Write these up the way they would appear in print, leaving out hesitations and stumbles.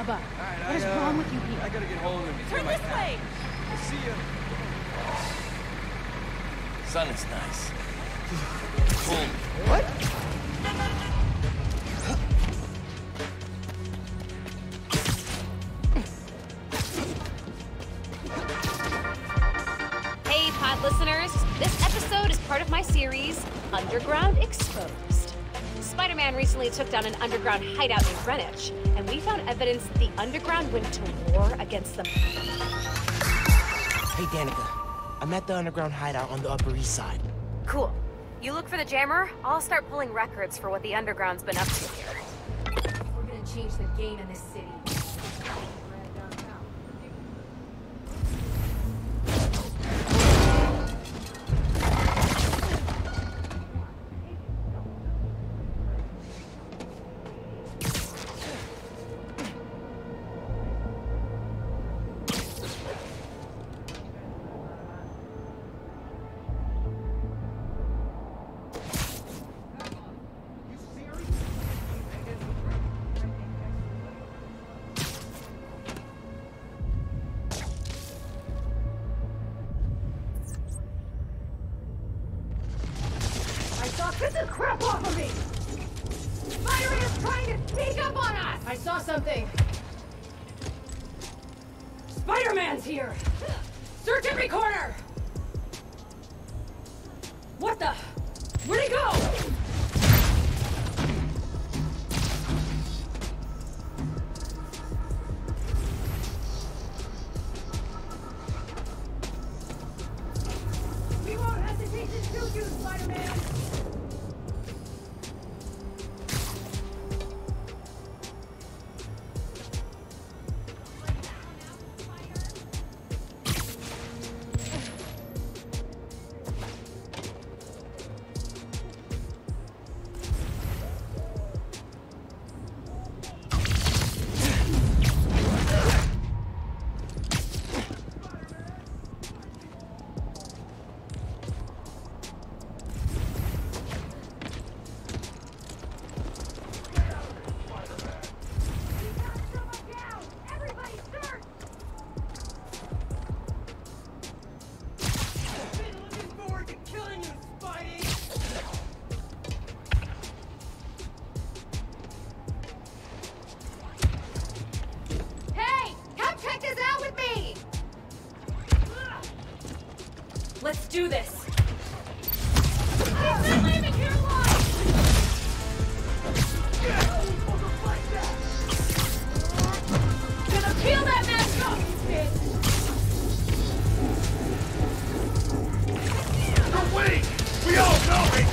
Bubba, what is wrong with you people? I gotta get home and Turn this way! I'll see you. Sun is nice. Cool. What? Hey, pod listeners. This episode is part of my series, Underground Exposed. Spider-Man recently took down an underground hideout in Greenwich, and we found evidence that the underground went to war against them. Hey, Danica. I'm at the underground hideout on the Upper East Side. Cool. You look for the jammer, I'll start pulling records for what the underground's been up to here. We're gonna change the game in this city. Get the crap off of me! Spider-Man is trying to sneak up on us! I saw something. Spider-Man's here! Search every corner! What the? Where'd he go? We won't hesitate to shoot you, Spider-Man! Let's do this! I'm leaving here alive! Gonna peel that mask off, you kid! No, wait! We all know it!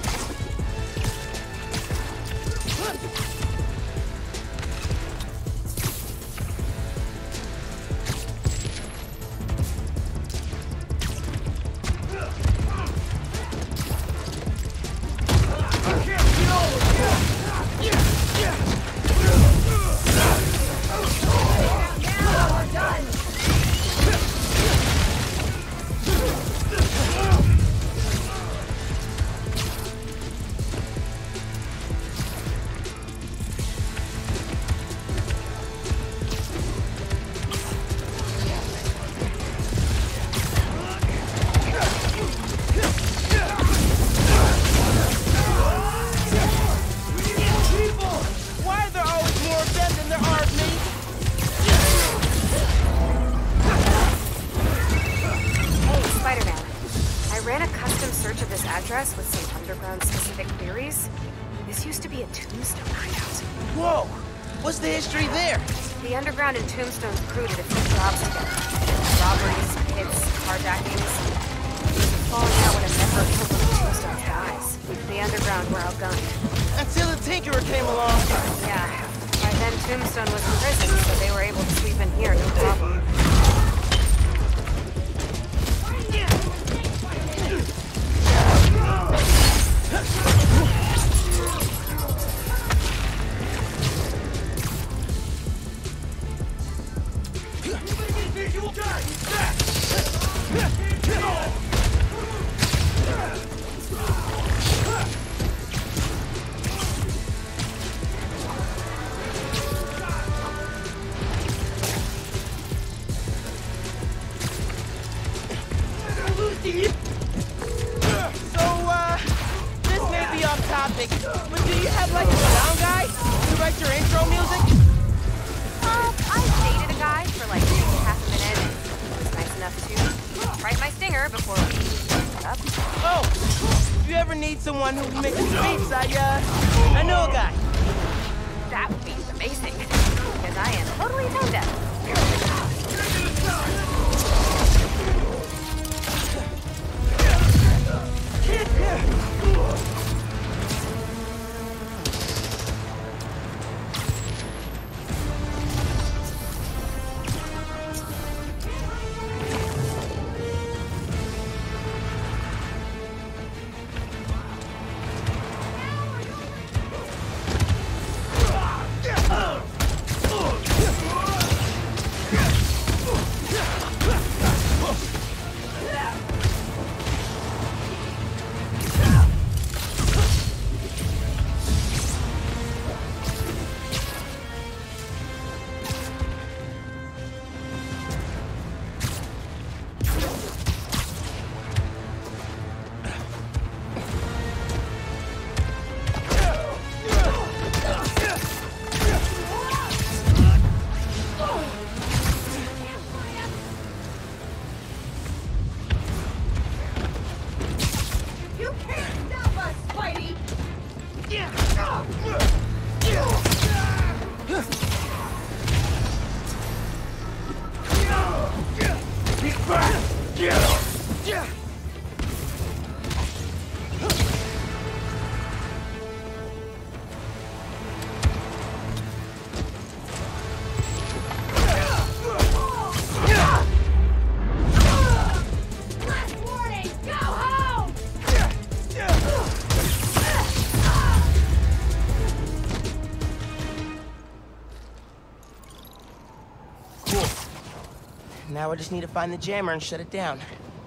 Address with some underground-specific theories. This used to be a Tombstone hideout. Whoa! What's the history there? The underground and Tombstone's recruited a few jobs together. Robberies, hits, carjackings. There was a falling out when a member killed one of Tombstone's guys. The underground were outgunned. Until the Tinkerer came along. Yeah. By then, Tombstone was in prison, so they were able to sweep in here, no problem. This may be off topic, but do you have like a sound guy to write your intro music? I dated a guy for like half a minute, and he was nice enough to write my stinger before we hooked up. Oh, if you ever need someone who makes beats, I know a guy. That would be amazing, because I am totally tone deaf. Now I just need to find the jammer and shut it down.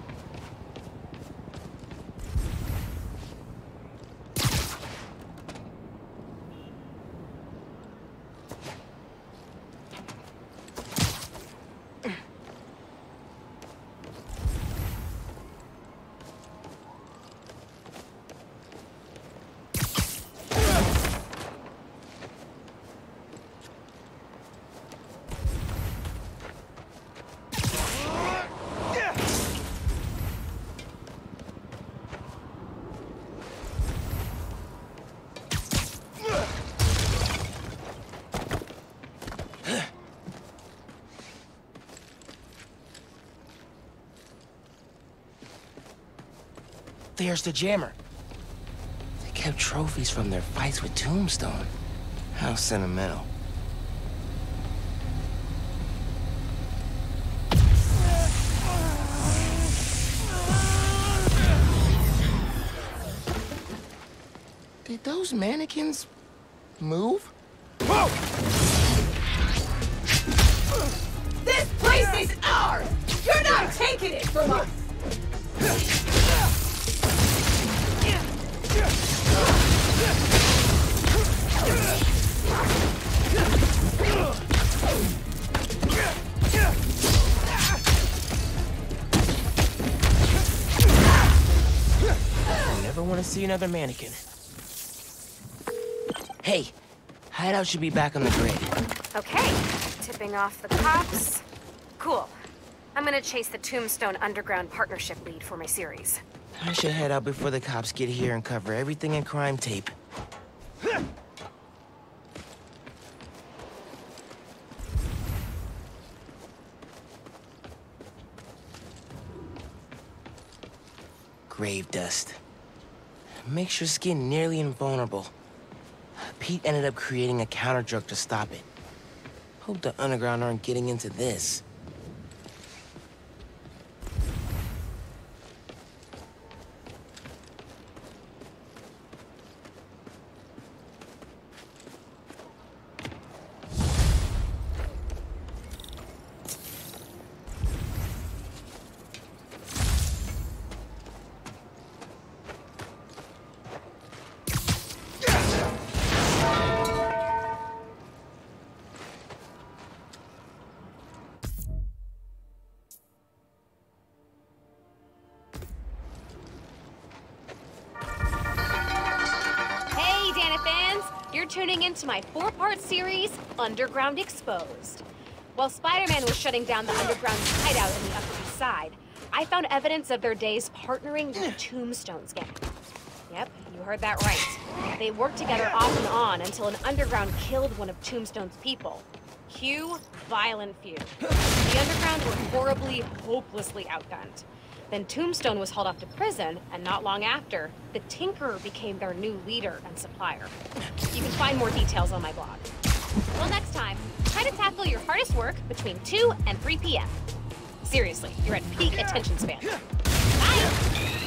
There's the jammer. They kept trophies from their fights with Tombstone. How sentimental. Did those mannequins move? Whoa! This place is ours! You're not taking it from us! I never want to see another mannequin. Hey, Hideout should be back on the grid. Okay, tipping off the cops. Cool. I'm gonna chase the Tombstone Underground Partnership lead for my series. I should head out before the cops get here and cover everything in crime tape. Grave dust. Makes your skin nearly invulnerable. Pete ended up creating a counter drug to stop it. Hope the Underground aren't getting into this. tuning into my 4-part series, Underground Exposed. While Spider-Man was shutting down the Underground hideout in the Upper East Side, I found evidence of their days partnering with Tombstone's gang. Yep, you heard that right. They worked together off and on until an Underground killed one of Tombstone's people. Cue violent feud. The Underground were horribly, hopelessly outgunned. Then Tombstone was hauled off to prison, and not long after, the Tinkerer became their new leader and supplier. You can find more details on my blog. Well, next time, try to tackle your hardest work between 2 and 3 p.m. Seriously, you're at peak attention span. Bye!